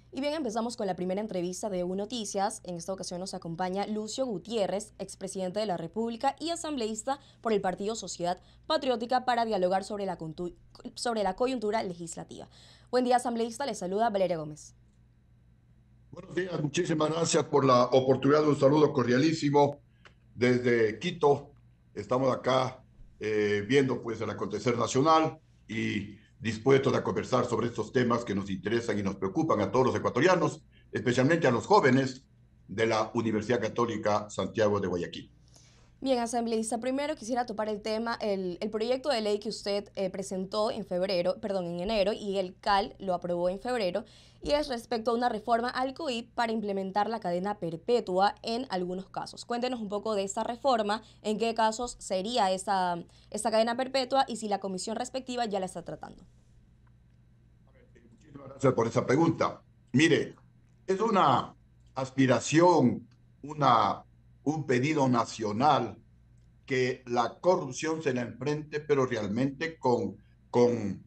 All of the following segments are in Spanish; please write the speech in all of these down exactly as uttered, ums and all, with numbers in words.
Y bien, empezamos con la primera entrevista de U Noticias. En esta ocasión nos acompaña Lucio Gutiérrez, expresidente de la República y asambleísta por el Partido Sociedad Patriótica, para dialogar sobre la, sobre la coyuntura legislativa. Buen día, asambleísta. Le saluda Valeria Gómez. Buenos días, muchísimas gracias por la oportunidad de un saludo cordialísimo desde Quito. Estamos acá eh, viendo pues el acontecer nacional y dispuestos a conversar sobre estos temas que nos interesan y nos preocupan a todos los ecuatorianos, especialmente a los jóvenes de la Universidad Católica Santiago de Guayaquil. Bien, asambleísta, primero quisiera topar el tema, el, el proyecto de ley que usted eh, presentó en febrero, perdón, en enero, y el C A L lo aprobó en febrero, y es respecto a una reforma al C O I P para implementar la cadena perpetua en algunos casos. Cuéntenos un poco de esta reforma, en qué casos sería esta, esta cadena perpetua y si la comisión respectiva ya la está tratando. Muchísimas gracias por esa pregunta. Mire, es una aspiración, una, un pedido nacional que la corrupción se la enfrente, pero realmente con, con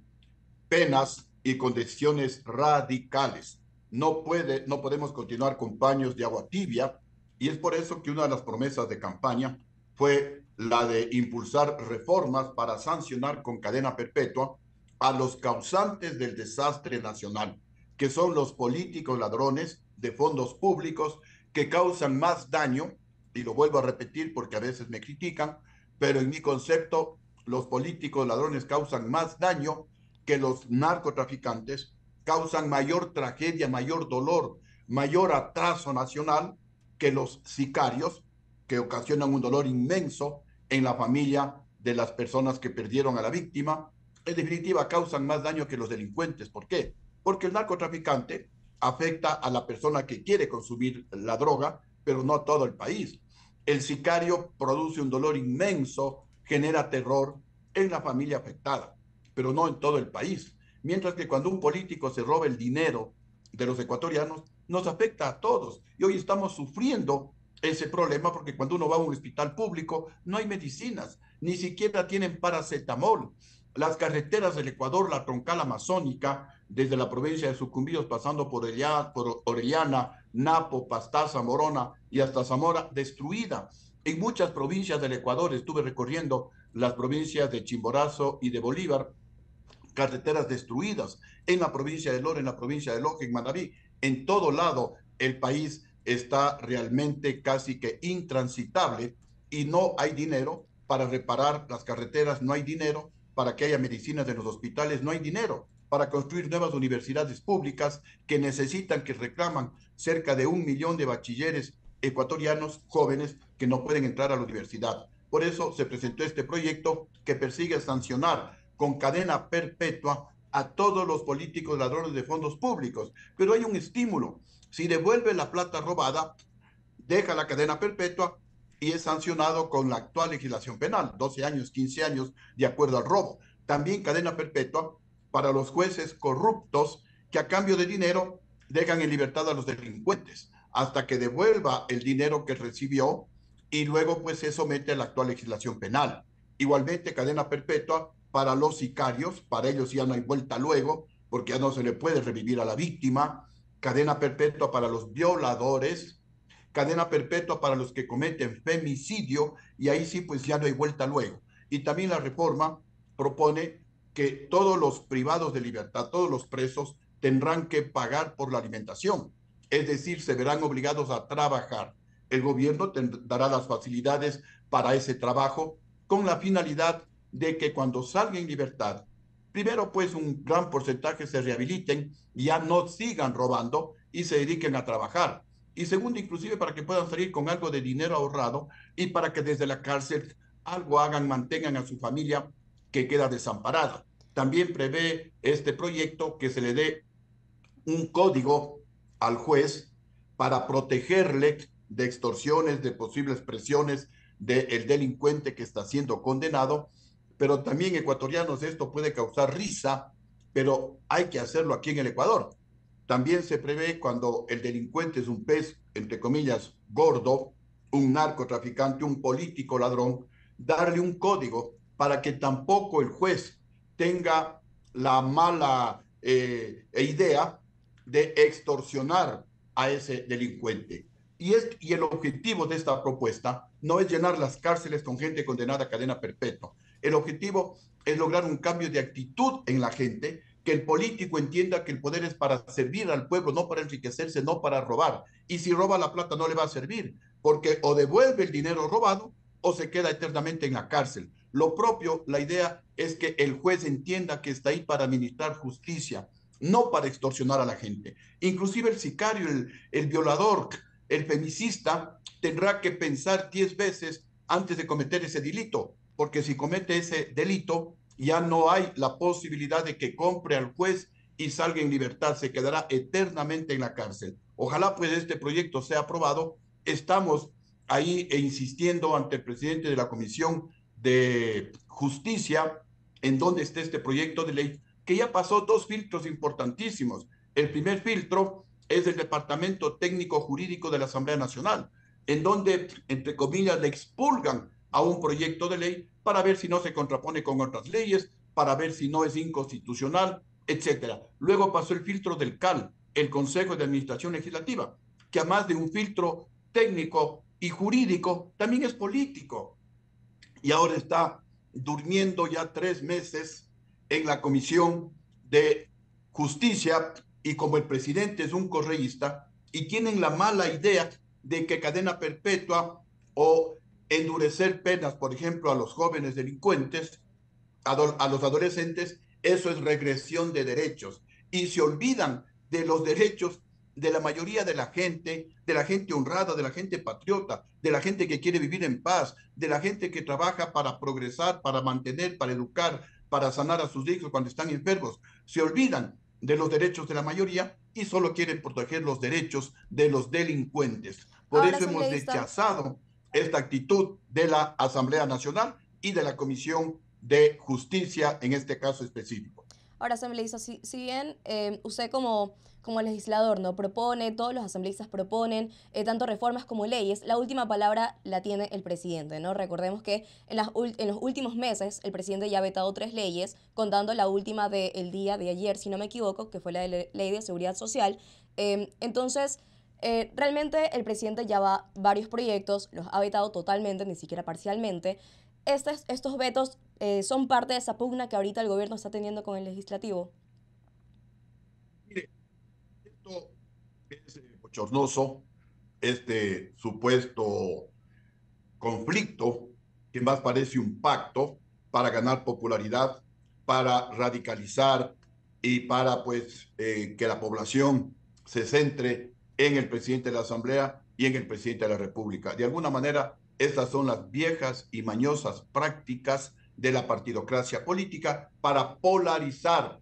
penas y con decisiones radicales. No, puede, no podemos continuar con paños de agua tibia, y es por eso que una de las promesas de campaña fue la de impulsar reformas para sancionar con cadena perpetua a los causantes del desastre nacional, que son los políticos ladrones de fondos públicos que causan más daño, y lo vuelvo a repetir porque a veces me critican, pero en mi concepto, los políticos ladrones causan más daño que los narcotraficantes, causan mayor tragedia, mayor dolor, mayor atraso nacional que los sicarios, que ocasionan un dolor inmenso en la familia de las personas que perdieron a la víctima. En definitiva, causan más daño que los delincuentes. ¿Por qué? Porque el narcotraficante afecta a la persona que quiere consumir la droga, pero no a todo el país. El sicario produce un dolor inmenso, genera terror en la familia afectada, pero no en todo el país. Mientras que cuando un político se roba el dinero de los ecuatorianos, nos afecta a todos. Y hoy estamos sufriendo ese problema porque cuando uno va a un hospital público no hay medicinas, ni siquiera tienen paracetamol. Las carreteras del Ecuador, la troncal amazónica, desde la provincia de Sucumbíos, pasando por, Orellana, por Orellana, Napo, Pastaza, Morona y hasta Zamora, destruida. En muchas provincias del Ecuador, estuve recorriendo las provincias de Chimborazo y de Bolívar, carreteras destruidas, en la provincia de Lora, en la provincia de Loja, en Manabí, en todo lado el país está realmente casi que intransitable y no hay dinero para reparar las carreteras, no hay dinero para que haya medicinas en los hospitales, no hay dinero para construir nuevas universidades públicas que necesitan, que reclaman cerca de un millón de bachilleres ecuatorianos jóvenes que no pueden entrar a la universidad. Por eso se presentó este proyecto que persigue sancionar con cadena perpetua a todos los políticos ladrones de fondos públicos. Pero hay un estímulo. Si devuelve la plata robada, deja la cadena perpetua y es sancionado con la actual legislación penal, doce años, quince años, de acuerdo al robo. También cadena perpetua para los jueces corruptos que a cambio de dinero dejan en libertad a los delincuentes hasta que devuelva el dinero que recibió y luego pues se somete a la actual legislación penal. Igualmente cadena perpetua para los sicarios, para ellos ya no hay vuelta luego, porque ya no se le puede revivir a la víctima, cadena perpetua para los violadores, cadena perpetua para los que cometen femicidio, y ahí sí pues ya no hay vuelta luego. Y también la reforma propone que todos los privados de libertad, todos los presos, tendrán que pagar por la alimentación, es decir, se verán obligados a trabajar. El gobierno dará las facilidades para ese trabajo con la finalidad de que cuando salgan en libertad, primero pues un gran porcentaje se rehabiliten, ya no sigan robando y se dediquen a trabajar. Y segundo, inclusive para que puedan salir con algo de dinero ahorrado y para que desde la cárcel algo hagan, mantengan a su familia que queda desamparada. También prevé este proyecto que se le dé un código al juez para protegerle de extorsiones, de posibles presiones del delincuente que está siendo condenado. Pero también, ecuatorianos, esto puede causar risa, pero hay que hacerlo aquí en el Ecuador. También se prevé cuando el delincuente es un pez, entre comillas, gordo, un narcotraficante, un político ladrón, darle un código para que tampoco el juez tenga la mala eh, idea de extorsionar a ese delincuente. Y, es, y el objetivo de esta propuesta no es llenar las cárceles con gente condenada a cadena perpetua. El objetivo es lograr un cambio de actitud en la gente, que el político entienda que el poder es para servir al pueblo, no para enriquecerse, no para robar. Y si roba la plata no le va a servir, porque o devuelve el dinero robado o se queda eternamente en la cárcel. Lo propio, la idea es que el juez entienda que está ahí para administrar justicia, no para extorsionar a la gente. Inclusive el sicario, el, el violador, el femicida, tendrá que pensar diez veces antes de cometer ese delito, porque si comete ese delito, ya no hay la posibilidad de que compre al juez y salga en libertad, se quedará eternamente en la cárcel. Ojalá pues este proyecto sea aprobado. Estamos ahí e insistiendo ante el presidente de la Comisión de Justicia en donde esté este proyecto de ley, que ya pasó dos filtros importantísimos. El primer filtro es el Departamento Técnico Jurídico de la Asamblea Nacional, en donde, entre comillas, le expulgan a un proyecto de ley para ver si no se contrapone con otras leyes, para ver si no es inconstitucional, etcétera. Luego pasó el filtro del C A L, el Consejo de Administración Legislativa, que además de un filtro técnico y jurídico, también es político. Y ahora está durmiendo ya tres meses en la Comisión de Justicia, y como el presidente es un correísta y tienen la mala idea de que cadena perpetua o endurecer penas, por ejemplo, a los jóvenes delincuentes, a, a los adolescentes, eso es regresión de derechos. Y se olvidan de los derechos de la mayoría de la gente, de la gente honrada, de la gente patriota, de la gente que quiere vivir en paz, de la gente que trabaja para progresar, para mantener, para educar, para sanar a sus hijos cuando están enfermos. Se olvidan de los derechos de la mayoría y solo quieren proteger los derechos de los delincuentes. Por Ahora, eso hemos asambleísta, rechazado esta actitud de la Asamblea Nacional y de la Comisión de Justicia en este caso específico. Ahora, asambleísta, si, si bien eh, usted como, como legislador no propone, todos los asambleístas proponen eh, tanto reformas como leyes, la última palabra la tiene el presidente, ¿no? Recordemos que en, las, en los últimos meses el presidente ya ha vetado tres leyes, contando la última del día de ayer, si no me equivoco, que fue la de Ley de Seguridad Social. Eh, entonces, eh, realmente el presidente ya va varios proyectos, los ha vetado totalmente, ni siquiera parcialmente. Estos, estos vetos eh, son parte de esa pugna que ahorita el gobierno está teniendo con el legislativo. Mire, esto es eh, bochornoso, este supuesto conflicto que más parece un pacto para ganar popularidad, para radicalizar y para pues eh, que la población se centre en el presidente de la Asamblea y en el presidente de la República. De alguna manera, estas son las viejas y mañosas prácticas de la partidocracia política para polarizar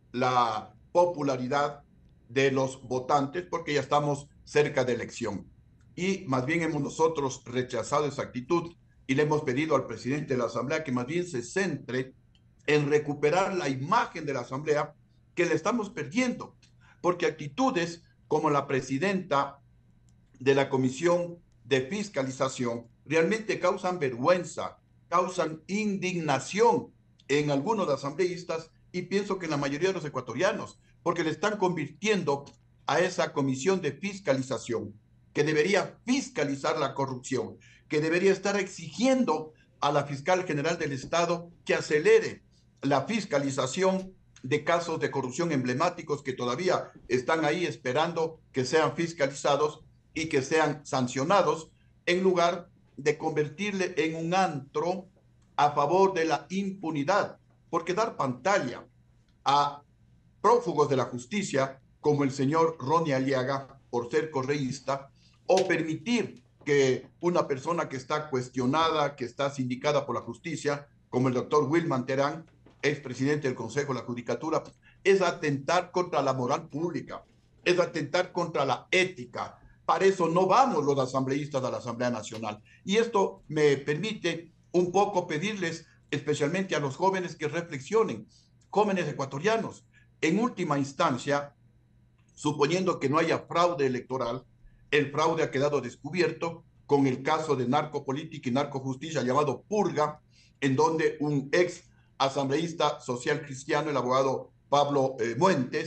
la popularidad de los votantes, porque ya estamos cerca de elección. Y más bien hemos nosotros rechazado esa actitud y le hemos pedido al presidente de la Asamblea que más bien se centre en recuperar la imagen de la Asamblea que le estamos perdiendo, porque actitudes como la presidenta de la Comisión de Fiscalización realmente causan vergüenza, causan indignación en algunos asambleístas y pienso que en la mayoría de los ecuatorianos, porque le están convirtiendo a esa Comisión de Fiscalización que debería fiscalizar la corrupción, que debería estar exigiendo a la fiscal general del Estado que acelere la fiscalización de casos de corrupción emblemáticos que todavía están ahí esperando que sean fiscalizados y que sean sancionados, en lugar de convertirle en un antro a favor de la impunidad, porque dar pantalla a prófugos de la justicia como el señor Ronnie Aliaga por ser correísta, o permitir que una persona que está cuestionada, que está sindicada por la justicia, como el doctor Wilman Terán, expresidente del Consejo de la Judicatura, es atentar contra la moral pública, es atentar contra la ética. Para eso no vamos los asambleístas a la Asamblea Nacional. Y esto me permite un poco pedirles, especialmente a los jóvenes, que reflexionen, jóvenes ecuatorianos. En última instancia, suponiendo que no haya fraude electoral, el fraude ha quedado descubierto con el caso de narcopolítica y narcojusticia llamado Purga, en donde un ex asambleísta social cristiano, el abogado Pablo eh, Muentes,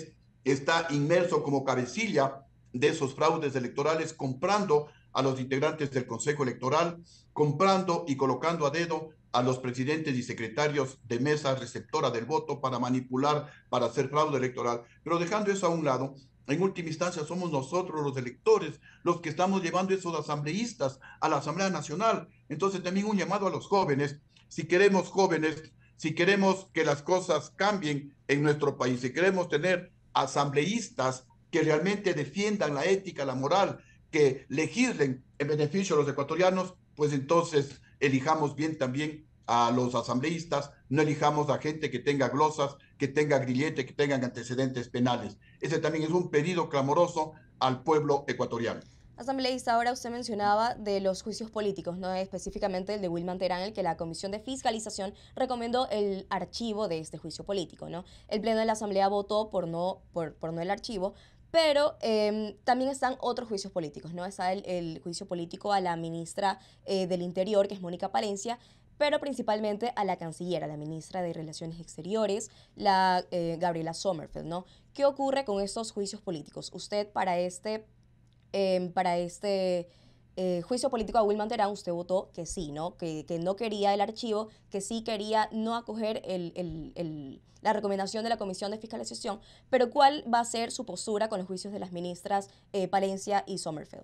está inmerso como cabecilla de esos fraudes electorales, comprando a los integrantes del Consejo Electoral, comprando y colocando a dedo a los presidentes y secretarios de mesa receptora del voto para manipular, para hacer fraude electoral. Pero dejando eso a un lado, en última instancia somos nosotros los electores los que estamos llevando esos asambleístas a la Asamblea Nacional. Entonces también un llamado a los jóvenes, si queremos jóvenes, si queremos que las cosas cambien en nuestro país, si queremos tener asambleístas que realmente defiendan la ética, la moral, que legislen en beneficio de los ecuatorianos, pues entonces elijamos bien también a los asambleístas, no elijamos a gente que tenga glosas, que tenga grillete, que tengan antecedentes penales. Ese también es un pedido clamoroso al pueblo ecuatoriano. Asambleísta, ahora usted mencionaba de los juicios políticos, no específicamente el de Wilman Terán, el que la Comisión de Fiscalización recomendó el archivo de este juicio político, ¿no? El Pleno de la Asamblea votó por no, por, por no el archivo, pero eh, también están otros juicios políticos, ¿no? Está el, el juicio político a la ministra eh, del Interior, que es Mónica Palencia, pero principalmente a la canciller, a la ministra de Relaciones Exteriores, la eh, Gabriela Sommerfeld, ¿no? ¿Qué ocurre con estos juicios políticos? Usted para este eh, para este eh, juicio político a Wilman Terán, usted votó que sí, ¿no? Que, que no quería el archivo, que sí quería no acoger el, el, el, la recomendación de la Comisión de Fiscalización, pero ¿cuál va a ser su postura con los juicios de las ministras eh, Palencia y Sommerfeld?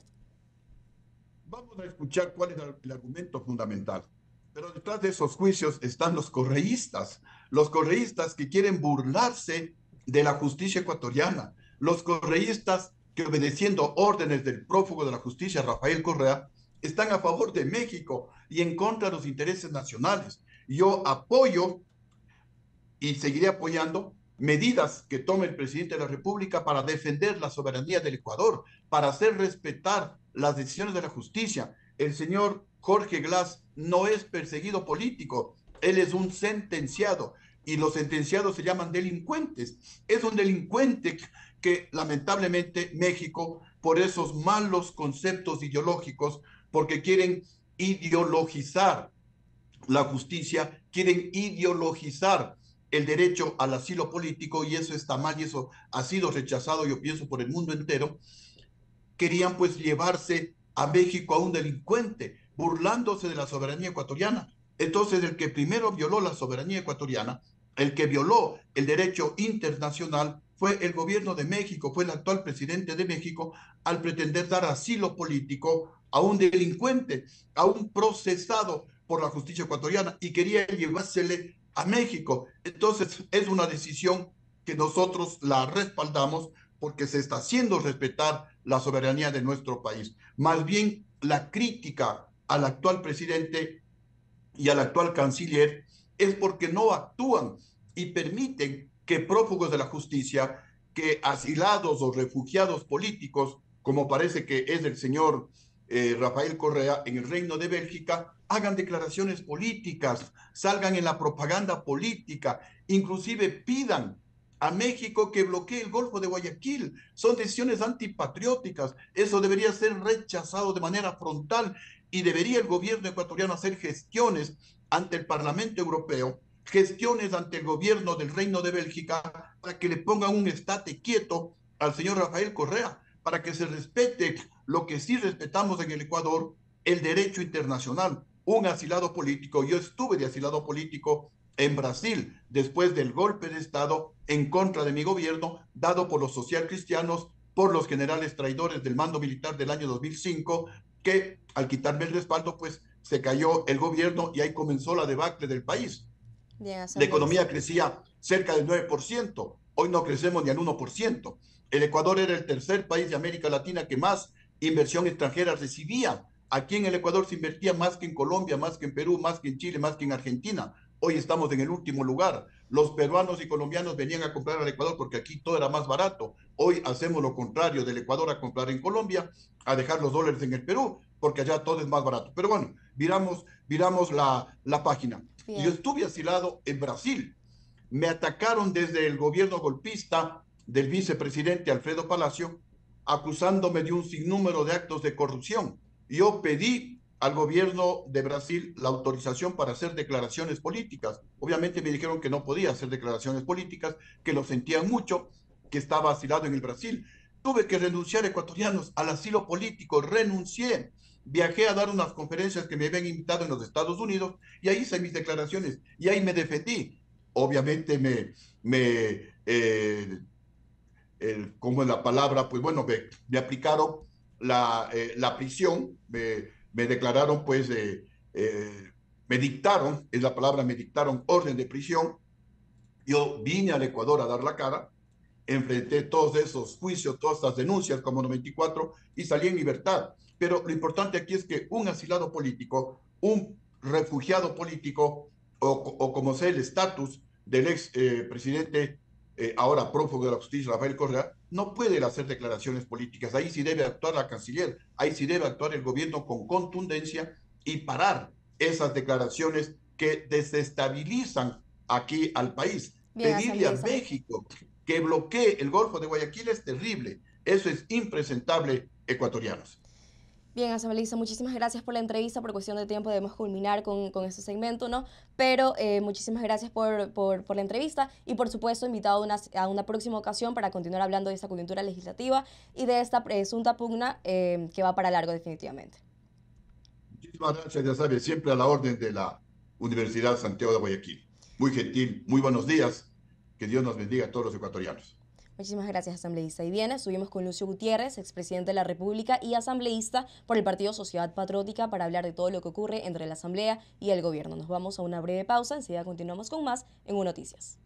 Vamos a escuchar cuál es el argumento fundamental. Pero detrás de esos juicios están los correístas, los correístas que quieren burlarse de la justicia ecuatoriana, los correístas que obedeciendo órdenes del prófugo de la justicia, Rafael Correa, están a favor de México y en contra de los intereses nacionales. Yo apoyo y seguiré apoyando medidas que tome el presidente de la República para defender la soberanía del Ecuador, para hacer respetar las decisiones de la justicia. El señor Jorge Glass no es perseguido político, él es un sentenciado y los sentenciados se llaman delincuentes. Es un delincuente que lamentablemente México, por esos malos conceptos ideológicos, porque quieren ideologizar la justicia, quieren ideologizar el derecho al asilo político y eso está mal y eso ha sido rechazado, yo pienso, por el mundo entero. Querían pues llevarse a México a un delincuente, burlándose de la soberanía ecuatoriana. Entonces el que primero violó la soberanía ecuatoriana, el que violó el derecho internacional, fue el gobierno de México, fue el actual presidente de México, al pretender dar asilo político a un delincuente, a un procesado por la justicia ecuatoriana y quería llevársele a México. Entonces es una decisión que nosotros la respaldamos porque se está haciendo respetar la soberanía de nuestro país. Más bien la crítica al actual presidente y al actual canciller es porque no actúan y permiten que prófugos de la justicia, que asilados o refugiados políticos, como parece que es el señor eh, Rafael Correa en el Reino de Bélgica, hagan declaraciones políticas, salgan en la propaganda política, inclusive pidan a México que bloquee el Golfo de Guayaquil. Son decisiones antipatrióticas. Eso debería ser rechazado de manera frontal y debería el gobierno ecuatoriano hacer gestiones ante el Parlamento Europeo, gestiones ante el gobierno del Reino de Bélgica para que le pongan un estate quieto al señor Rafael Correa, para que se respete lo que sí respetamos en el Ecuador, el derecho internacional. Un asilado político, yo estuve de asilado político en Brasil después del golpe de Estado en contra de mi gobierno dado por los socialcristianos, por los generales traidores del mando militar del año dos mil cinco, que al quitarme el respaldo pues se cayó el gobierno y ahí comenzó la debacle del país. Bien, La asambleísta. economía crecía cerca del nueve por ciento, hoy no crecemos ni al uno por ciento. El Ecuador era el tercer país de América Latina que más inversión extranjera recibía. Aquí en el Ecuador se invertía más que en Colombia, más que en Perú, más que en Chile, más que en Argentina. Hoy estamos en el último lugar. Los peruanos y colombianos venían a comprar al Ecuador porque aquí todo era más barato. Hoy hacemos lo contrario, del Ecuador a comprar en Colombia, a dejar los dólares en el Perú, porque allá todo es más barato. Pero bueno, viramos, viramos la, la página. Yo Bien. estuve asilado en Brasil. Me atacaron desde el gobierno golpista del vicepresidente Alfredo Palacio, acusándome de un sinnúmero de actos de corrupción. Yo pedí al gobierno de Brasil la autorización para hacer declaraciones políticas. Obviamente me dijeron que no podía hacer declaraciones políticas, que lo sentían mucho, que estaba asilado en el Brasil. Tuve que renunciar, ecuatorianos, al asilo político, renuncié. Viajé a dar unas conferencias que me habían invitado en los Estados Unidos y ahí hice mis declaraciones y ahí me defendí. Obviamente me, me eh, el, ¿cómo es la palabra? Pues bueno, me, me aplicaron la, eh, la prisión, me, me, declararon pues, eh, eh, me dictaron, es la palabra, me dictaron orden de prisión. Yo vine al Ecuador a dar la cara, enfrenté todos esos juicios, todas estas denuncias como noventa y cuatro y salí en libertad. Pero lo importante aquí es que un asilado político, un refugiado político, o, o como sea el estatus del ex eh, presidente, eh, ahora prófugo de la justicia, Rafael Correa, no puede hacer declaraciones políticas. Ahí sí debe actuar la canciller, ahí sí debe actuar el gobierno con contundencia y parar esas declaraciones que desestabilizan aquí al país. Bien, Pedirle a asambleísta. México que bloquee el Golfo de Guayaquil es terrible. Eso es impresentable, ecuatorianos. Bien, asambleísta, muchísimas gracias por la entrevista. Por cuestión de tiempo debemos culminar con, con este segmento, ¿no? Pero eh, muchísimas gracias por, por, por, la entrevista y, por supuesto, invitado a una, a una próxima ocasión para continuar hablando de esta coyuntura legislativa y de esta presunta pugna eh, que va para largo definitivamente. Muchísimas gracias, ya sabes, siempre a la orden de la Universidad Santiago de Guayaquil. Muy gentil, muy buenos días. Que Dios nos bendiga a todos los ecuatorianos. Muchísimas gracias, asambleísta. Y bien, estuvimos con Lucio Gutiérrez, expresidente de la República y asambleísta por el Partido Sociedad Patriótica, para hablar de todo lo que ocurre entre la Asamblea y el gobierno. Nos vamos a una breve pausa, enseguida continuamos con más en U Noticias.